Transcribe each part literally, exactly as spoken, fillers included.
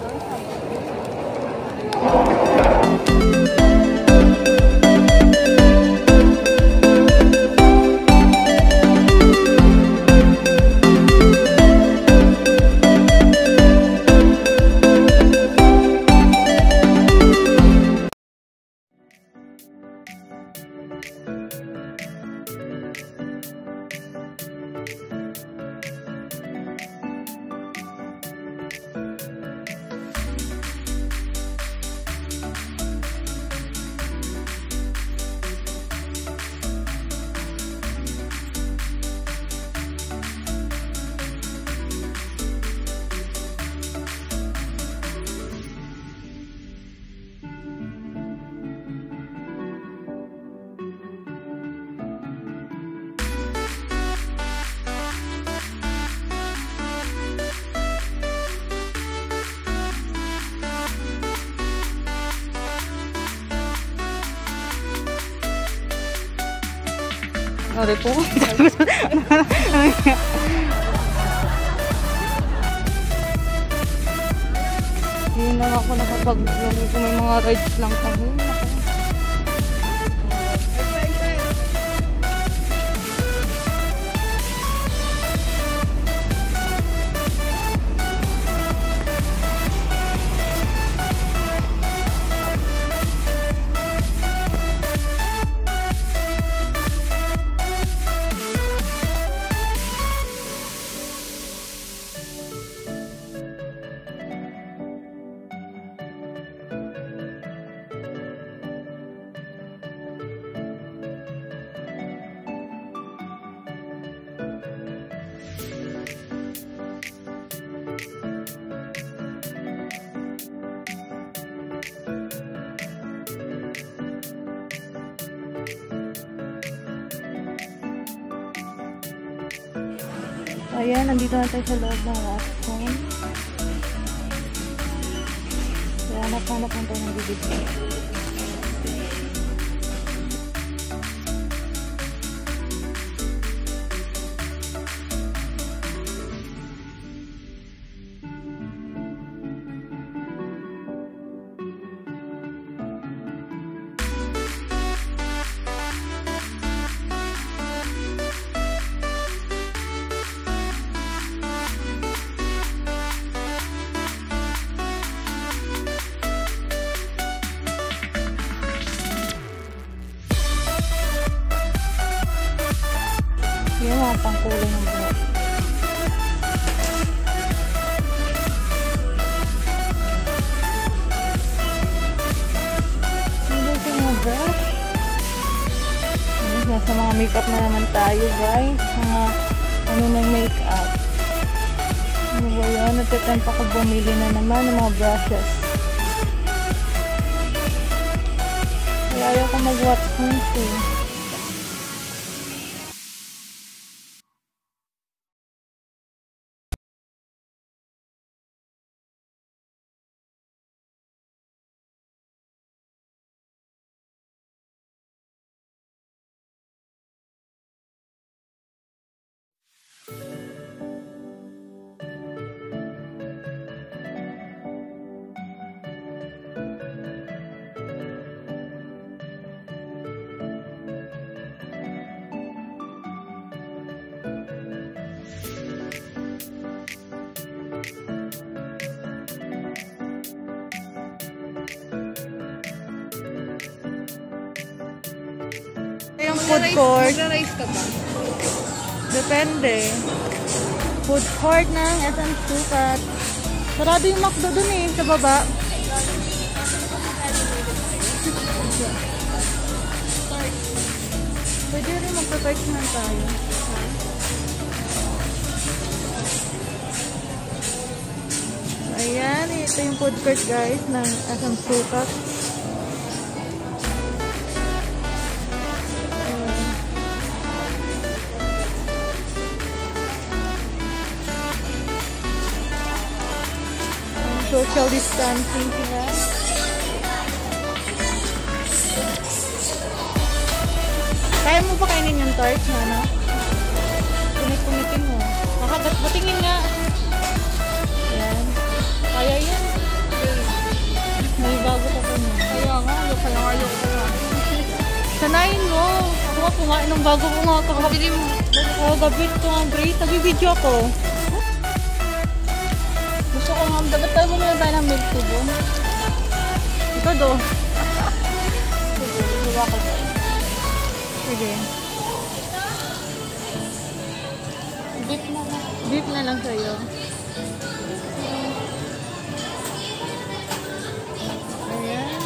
Sorry po. Hindi na ako nakapag-vlog kung may mga rides lang kami. Ayan, nandito na tayo sa loob ng restaurant. Kaya hanap-hanap lang tayo ng bibigyan. Yung mga pangkulay ng buhok. Hindi ito mga brush. Nasa mga makeup na naman tayo, guys. Mga ano ng makeup. Ano ba yun? Natatempa ko bumili na naman ng mga brushes. Kaya ayaw ko mag-watch nito. Yung food court. Magra-rice ka ba? Depende. Food court ng S M Sukat. Sarado yung McDo dun eh, sa baba. Pwede rin magpa-park na tayo. Ayan, ito yung food court guys ng S M Sukat. Social distancing sila. Kaya mo ba kainin yung tart na ano? Punit-punitin mo. Makagat mo. Tingin nga. Ayan. Kaya yan. nga kumain ng bago ko nga kakabili mo. Kakabili ko nga great. Nag-video ako. Gusto ko nga, dapat tayo bumili tayo ng milk tea doon. Ito do. Sige, bumili ako doon. Sige. Beef na lang. Beef na lang sa'yo. Ayan.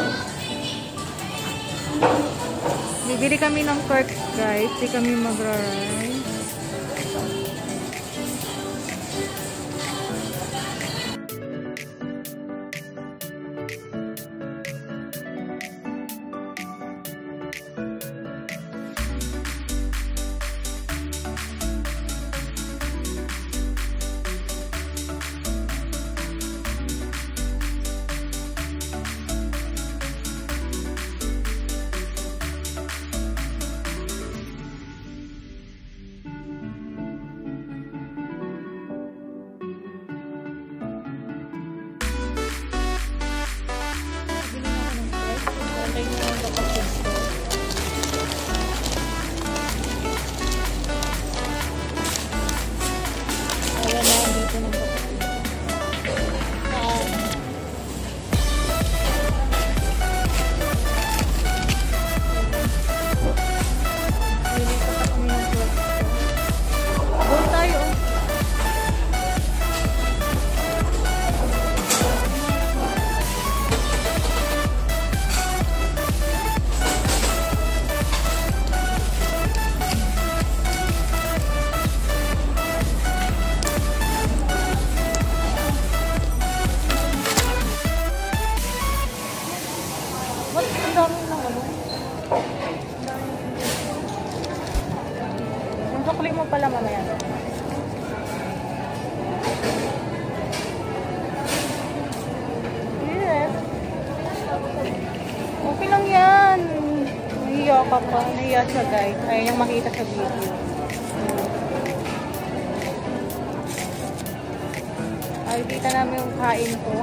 Bibili kami ng perks guys. Hindi kami magra-rice. Sukli mo pala mamaya. Yes. Okay lang yan. Nahiya ka pa. Nahiya siya guys. Ayaw niyang makita sa video. Ay, kita namin yung kain ko.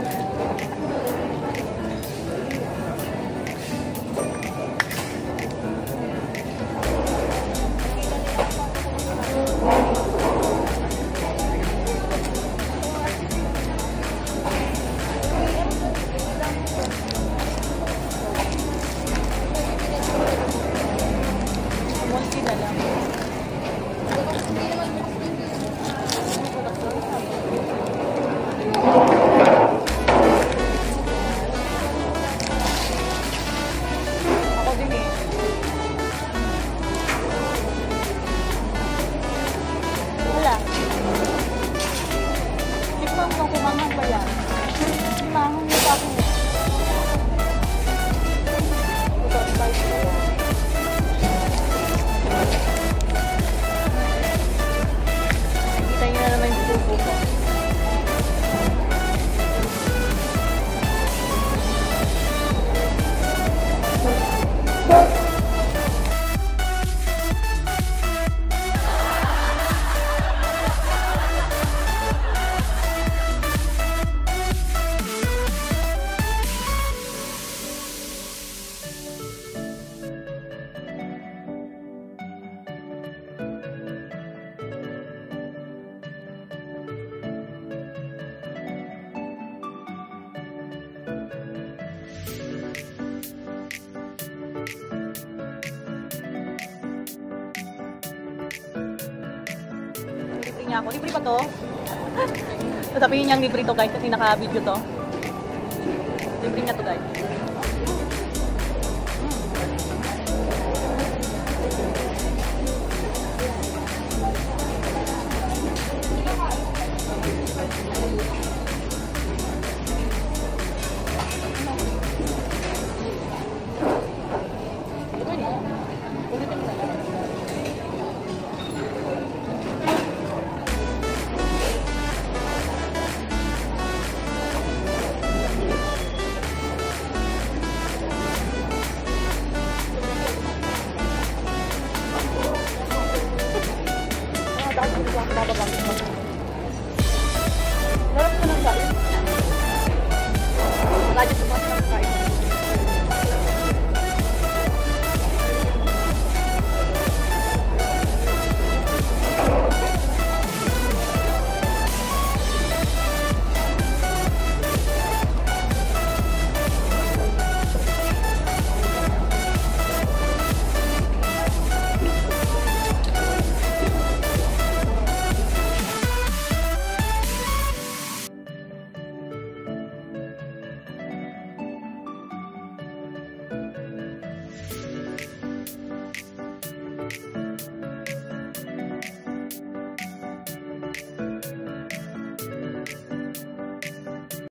Niya ako. Libre ba to? Sasabihin niyang libre to guys kasi naka-video to. Libre niya to guys. Sarap ko ng guys. Lagi